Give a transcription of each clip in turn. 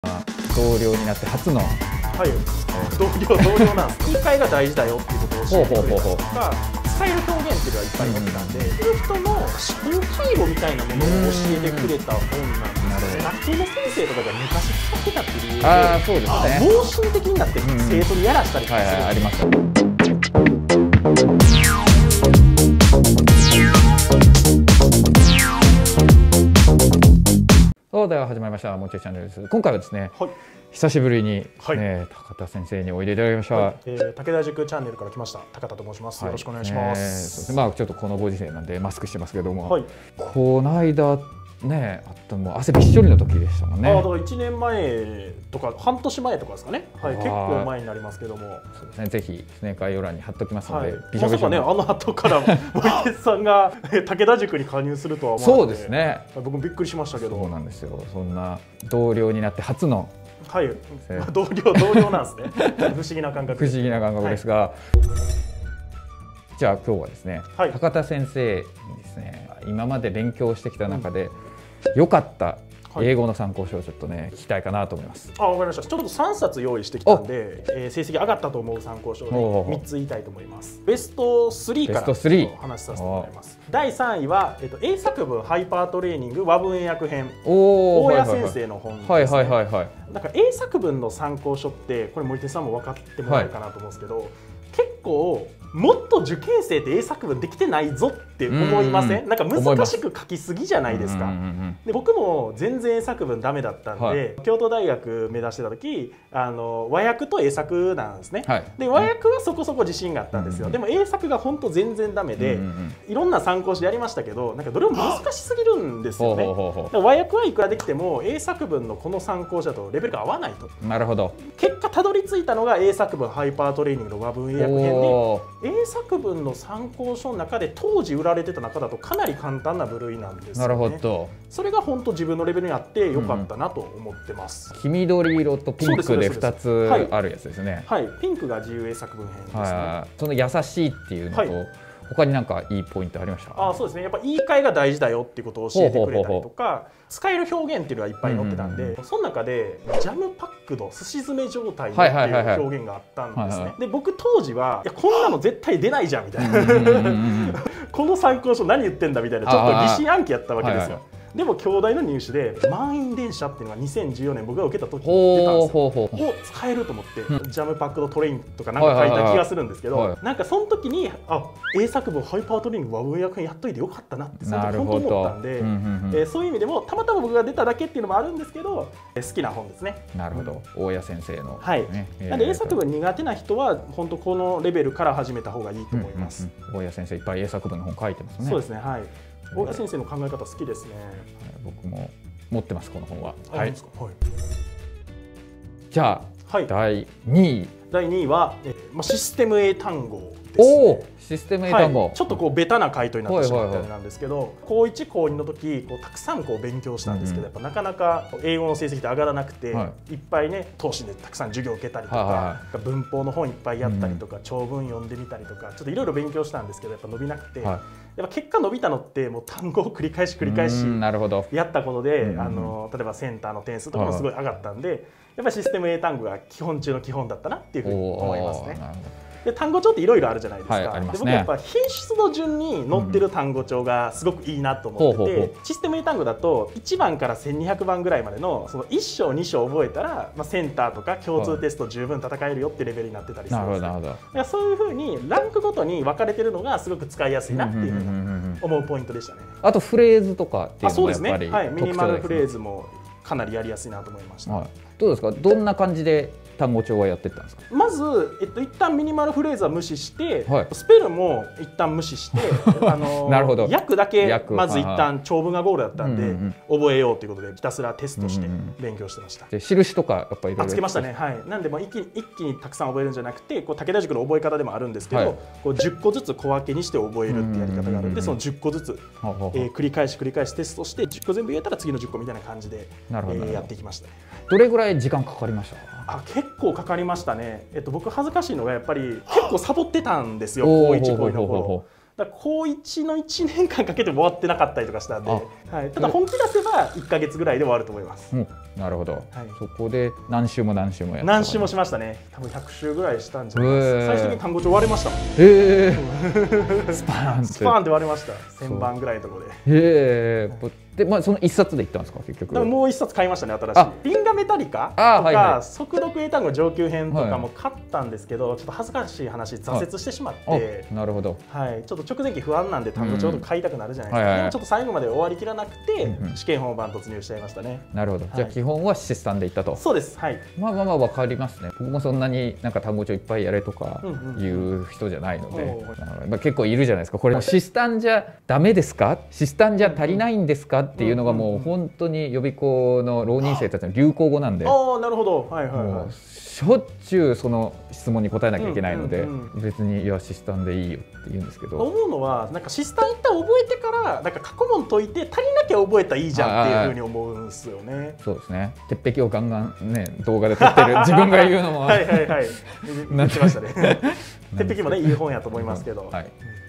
同僚になって初の、 はい、同僚なんです。言い換えが大事だよっていうことを教えてくれたりとか、使える表現っていうのはいっぱい載ってたんで、そういう人の思考回路みたいなものを教えてくれた本なんですね。学校の先生とかが昔使ってたっていう理由で、 そうですね、 盲信的になって生徒にやらしたりとかする。 あります。そうでは始まりましたもちチャンネルです。今回はですね、久しぶりに、高田先生においでいただきました。 武田塾チャンネルから来ました高田と申します。よろしくお願いします。 まあちょっとこのご時世なんでマスクしてますけども、この間ね、あったもう汗びっしょりの時でしたもんね。 だから1年前とか半年前とかですかね。結構前になりますけども。 そうですね。ぜひスネーカー要欄に貼っときますので。 まさかね、あの後から森哲さんが武田塾に加入するとは思わなくて。そうですね。僕もびっくりしましたけど。 そうなんですよ。そんな同僚になって初の。 はい。同僚なんですね。不思議な感覚。 不思議な感覚ですが。じゃあ今日はですね、高田先生にですね、今まで勉強してきた中で良かった英語の参考書をちょっとね聞きたいかなと思います。 わかりました。ちょっと3冊用意してきたんで、成績上がったと思う参考書を3つ言いたいと思います。ベスト3からお話しさせてもらいます。第3位は英作文ハイパートレーニング和文英訳編、大谷先生の本ですね。なんか英作文の参考書ってこれ森手さんも分かってもらえるかなと思うんですけど、結構もっと受験生って英作文できてないぞって思いません？なんか難しく書きすぎじゃないですか。で僕も全然英作文ダメだったんで、京都大学目指してた時和訳と英作なんですね。で和訳はそこそこ自信があったんですよ。でも英作が本当全然ダメで、いろんな参考書やりましたけど、なんかどれも難しすぎるんですよね。和訳はいくらできても英作文のこの参考書だとレベルが合わないと。 なるほど。 結果たどり着いたのが英作文ハイパートレーニングの和文英訳編で、英作文の参考書の中で当時売られてた中だとかなり簡単な部類なんですよね。なるほど。それが本当自分のレベルにあってよかったなと思ってます。 黄緑色とピンクで2つあるやつですね。 はい、ピンクが自由英作文編ですね。 その優しいっていうのと、他になんかいいポイントありました？ そうですね。やっぱ言い換えが大事だよっていうことを教えてくれたりとか、使える表現っていうのはいっぱい載ってたんで、その中でジャムパックドすし詰め状態っていう表現があったんですね。で僕当時はいやこんなの絶対出ないじゃんみたいなこの参考書何言ってんだみたいなちょっと疑心暗鬼やったわけですよ。でも京大の入試で満員電車っていうのが2014年僕が受けた時に出たんですよ。を使えると思ってジャムパックドトレインとかなんか書いた気がするんですけど、なんかその時に英作文ハイパートレーニング和文訳編やっといてよかったなってその時本当思ったんで、そういう意味でもたまたま僕が出ただけっていうのもあるんですけど好きな本ですね。 なるほど。大谷先生の。 はい。なんで英作文苦手な人は本当このレベルから始めた方がいいと思います。 大谷先生いっぱい英作文の本書いてますね。 そうですね。はい。大谷先生の考え方好きですね。 僕も持ってますこの本は。 はい。 じゃあ第2位。 第2位はシステム英単語ですね。 システム英単語。 ちょっとこうベタな回答になってしまったあれなんですけど、高1高2の時たくさん勉強したんですけど、やっぱなかなか英語の成績って上がらなくて、いっぱいね通しでたくさん授業を受けたりとか、文法の本いっぱいやったりとか、長文読んでみたりとか、ちょっといろいろ勉強したんですけどやっぱ伸びなくて、やっぱ結果伸びたのってもう単語を繰り返しやったことで、例えばセンターの点数とかもすごい上がったんで、やっぱりシステム英単語が基本中の基本だったなっていうふうに思いますね。で単語帳っていろいろあるじゃないですか。で僕やっぱ品質の順に載ってる単語帳がすごくいいなと思ってて、システム英単語だと1番から1200番ぐらいまでのその1章2章覚えたら、センターとか共通テスト十分戦えるよってレベルになってたりするんですよ。そういうふうにランクごとに分かれてるのがすごく使いやすいなっていうふうに思うポイントでしたね。 あとフレーズとかっていうのもやっぱりミニマルフレーズもかなりやりやすいなと思いました。 どうですか？どんな感じで単語帳はやってったんですか？ まず、一旦ミニマルフレーズは無視して、スペルも一旦無視してなるほど。 訳だけまず一旦長文がゴールだったんで覚えようということでひたすらテストして勉強してました。 印とかやっぱりいろいろつけましたね。はい。なんで一気にたくさん覚えるんじゃなくて、武田塾の覚え方でもあるんですけど、10個ずつ小分けにして覚えるってやり方があるんで、その10個ずつ繰り返しテストして10個全部言えたら次の10個みたいな感じでやっていきました。 どれぐらい時間かかりました？ 結構かかりましたね。僕恥ずかしいのがやっぱり結構サボってたんですよ、高1高2の頃。 高1の1年間かけても終わってなかったりとかしたんで、はい、ただ本気出せば1か月ぐらいで終わると思います。 なるほど、そこで何週も何週もやって何週もしましたね。多分100週ぐらいしたんじゃないですか。最終的に単語帳割れましたもん。 スパーンって割れました。1000番ぐらいのところで。 で、その1冊でいったんですか結局。 もう1冊買いましたね、新しい。リンガメタリカとか速読英単語上級編とかも買ったんですけど、ちょっと恥ずかしい話挫折してしまって、 なるほど、 はい、ちょっと直前期不安なんで単語帳とか買いたくなるじゃないですか。でもちょっと最後まで終わりきらなくて試験本番突入しちゃいましたね。 なるほど。じゃあ基本はシスタンでいったと。 そうです。はい。 まあわかりますね。僕もそんなになんか単語帳いっぱいやれとかいう人じゃないので、結構いるじゃないですか。これシスタンじゃダメですか？シスタンじゃ足りないんですかっていうのがもう本当に予備校の浪人生たちの流行語なんで。 ああ、なるほど。はいはいはい。 しょっちゅうその質問に答えなきゃいけないので、別にいやシスタンでいいよって言うんですけど、 思うのはなんかシスタン一旦覚えてからなんか過去問解いて足りなきゃ覚えたらいいじゃんっていうふうに思うんですよね。 そうですね。鉄壁をガンガンね動画で撮ってる自分が言うのもはいはいはい見てましたね。鉄壁もねいい本やと思いますけど。はい。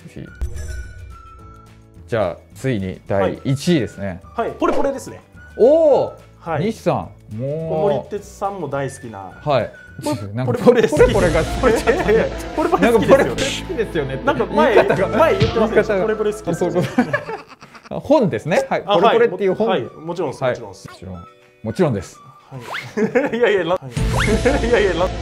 じゃあついに第1位ですね。 はい。ポレポレですね。 おお。西さん。 もう森哲さんも大好きな。 はい。 ポレポレ好き。 ポレがポレポレ好きですよね。 なんか前言ってましたね。ポレポレ好きです。 本ですね。はい。ポレポレっていう本。 はい。もちろんです。 もちろんです。 はい。いやいやいやいや。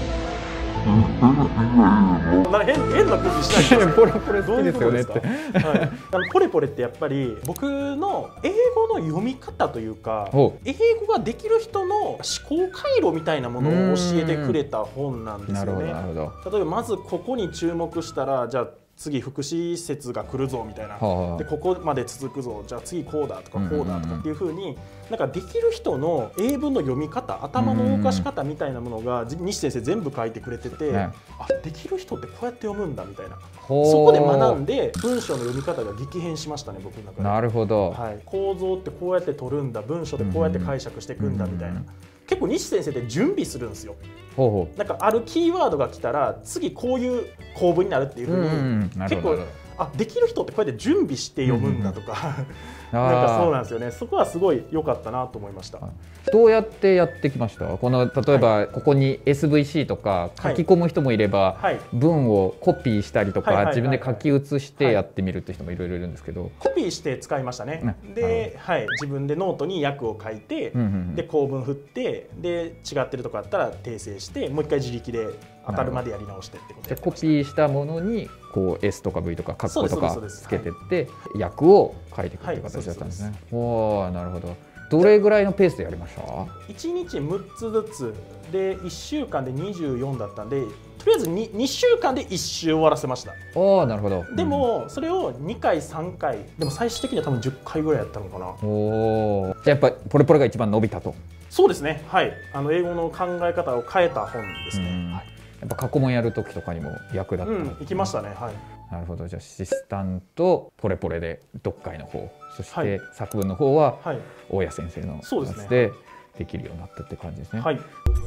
変な空気しないでポレポレ好きですよねって。 ポレポレってやっぱり僕の英語の読み方というか、英語ができる人の思考回路みたいなものを教えてくれた本なんですよね。例えばまずここに注目したら、じゃあ次副詞節が来るぞみたいな、でここまで続くぞ、じゃあ次こうだとかこうだとかっていう風になんかできる人の英文の読み方、頭の動かし方みたいなものが西先生全部書いてくれてて、あ、できる人ってこうやって読むんだみたいな、そこで学んで文章の読み方が激変しましたね、僕の中で。なるほど、はい、構造ってこうやって取るんだ、文章でこうやって解釈していくんだみたいな。結構西先生って準備するんですよ。なんかあるキーワードが来たら次こういう構文になるっていうふうに結構できる人ってこうやって準備して読むんだとかなんかそうなんですよね。そこはすごい良かったなと思いました。 どうやってやってきました？この例えばここに SVC とか書き込む人もいれば、文をコピーしたりとか自分で書き写してやってみるって人もいろいろいるんですけど、 コピーして使いましたね。で、自分でノートに訳を書いて、で構文振って、で違ってるとこあったら訂正して、もう一回自力で当たるまでやり直してってことで。 コピーしたものにこう S とか V とかカッコとかつけてって訳を書いていくっていう形だったんですね。おお、なるほど。どれぐらいのペースでやりました？1 日6つずつで1週間で24だったんで、とりあえず 2週間で1週終わらせました。 おお、なるほど。 でもそれを2回3回、でも最終的には多分10回ぐらいやったのかな。 おお、じゃあやっぱポレポレが一番伸びたと。 そうですね。はい。英語の考え方を変えた本ですね。 やっぱ過去問やる時とかにも役立った。 行きましたね。はい。 なるほど。じゃあシスタンとポレポレで読解の方、そして作文の方は大谷先生のやつでできるようになったって感じですね。はい。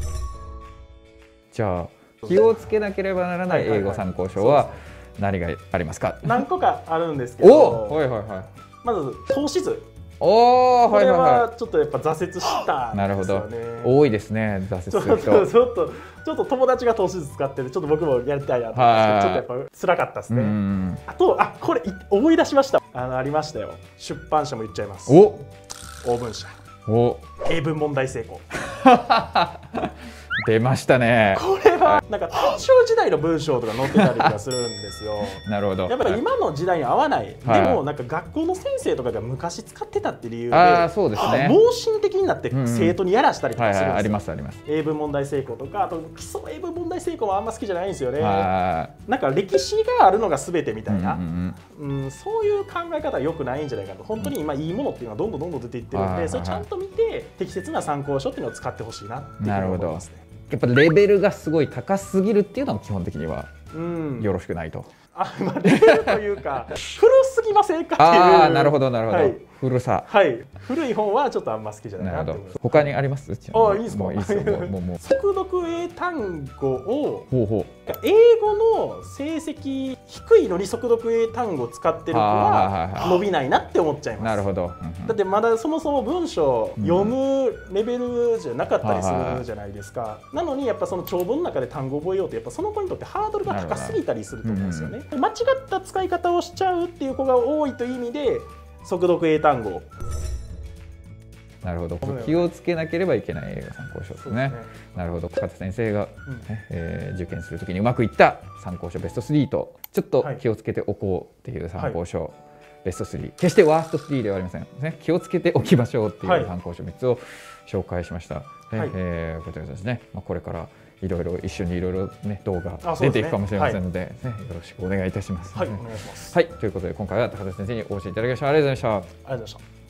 じゃあ気をつけなければならない英語参考書は何がありますか？ 何個かあるんですけど、まず投資図。 これはちょっとやっぱ挫折したんですよね。 なるほど。多いですね、挫折する人。 ちょっと友達が投資図使ってて、ちょっと僕もやりたいなと思って、ちょっとやっぱ辛かったですね。あと、これ思い出しました。ありましたよ。出版社も言っちゃいます。大文社。英文問題成功。 出ましたね。 これはなんか大正時代の文章とか載ってたりとかするんですよ。 なるほど。 やっぱり今の時代に合わない。でもなんか学校の先生とかが昔使ってたっていう理由で、 そうですね。 盲信的になって生徒にやらしたりとかするんですよ。 ありますあります。 英文問題成功とか、あと基礎英文問題成功はあんま好きじゃないんですよね。なんか歴史があるのが全てみたいな、そういう考え方は良くないんじゃないかと。本当に今いいものっていうのはどんどん出ていってるんで、それちゃんと見て適切な参考書っていうのを使ってほしいなっていうふうに思いますね。 やっぱレベルがすごい高すぎるっていうのは基本的にはよろしくないと。 レベルというか古すぎませんかっていう。 なるほどなるほど。 古さ。 はい。古い本はちょっとあんま好きじゃないなと思います。 他にあります？ あ、いいですか。 もういいですよ。もう速読英単語をほうほう。 英語の成績低いのに速読英単語を使ってる子は伸びないなって思っちゃいます。 なるほど。 だってまだそもそも文章読むレベルじゃなかったりするじゃないですか。なのにやっぱその長文の中で単語を覚えようとやっぱその子にとってハードルが高すぎたりすると思うんですよね。間違った使い方をしちゃうっていう子が多いという意味で速読英単語。 なるほど。気をつけなければいけない英語参考書ですね。なるほど。高田先生が、受験するときにうまくいった参考書ベスト3とちょっと気をつけておこうっていう参考書、ベスト3。決してワースト3ではありません。ね、気をつけておきましょうっていう参考書3つを紹介しました。こちらですね。これからいろいろ一緒にいろいろね動画出ていくかもしれませんので、よろしくお願いいたします。 はい、お願いします。 はい、ということで今回は高田先生にお教えいただきました。ありがとうございました。 ありがとうございました。